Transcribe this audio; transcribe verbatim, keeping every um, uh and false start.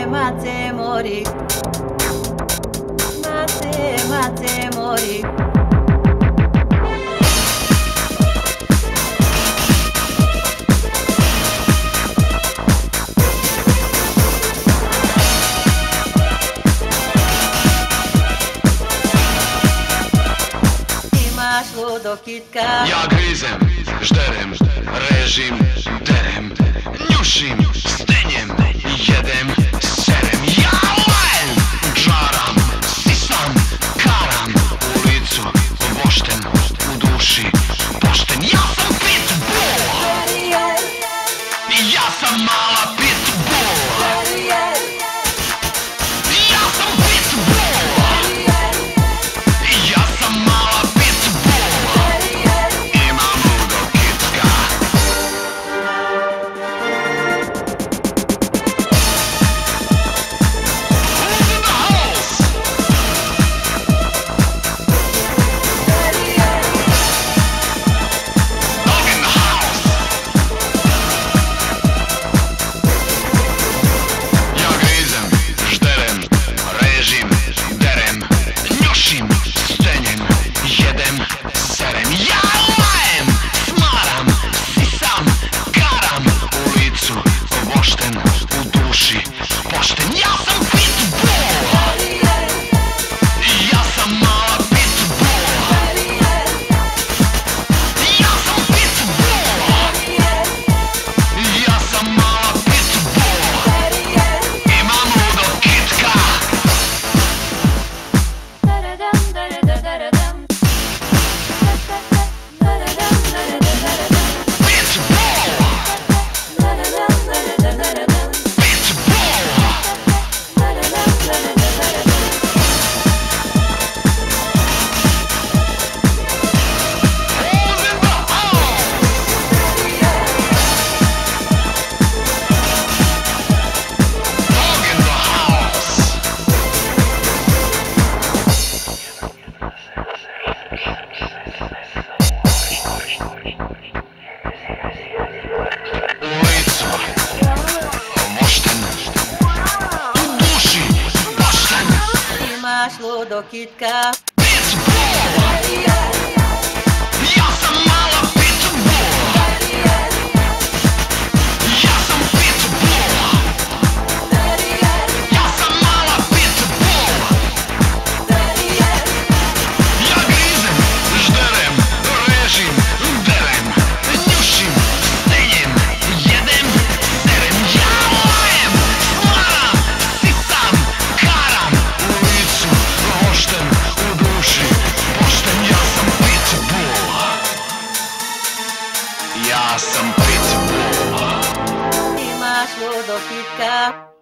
mace mori, mace, mace mori. Imaš ludo kitka. Ja grizem, žderem, režim, derem, njušim, stenjem, jedem, serem. Ja lajem, džaram, sisam, karam, u licu vošten, u duši pošten. Ja sam pitbull, ja sam mala pitbull, ja sam pitbull, ja sam mala pitbull, imam ludo kitka. Who's in the house? Dog in the house. Ja grizem, žderem, režim, derem, njušim, stenjem, jedem, serem. Ja lajem, smaram, sisam, karam, u licu vošten, u duši pošten. Ja sam pitbull, ja sam mala pitbull, ja sam pitbull, ja sam mala pitbull, imam ludo kitka. Pitbull, who's in the house? Dog in the house. U licu vošten, u duši pošten. Imaš ludo kitka. Pitbull, ja sam mala pitbull, ja sam pitbull, ja sam mala pitbull. Ja grizem, žderem, režim, derem, njušim, stenjem, jedem, serem. Ja lajem, smaram, sisam, karam, u licu vošten, u duši pošten. Ja sam pitbull, ja sam pitbull. Imaš ludo kitka.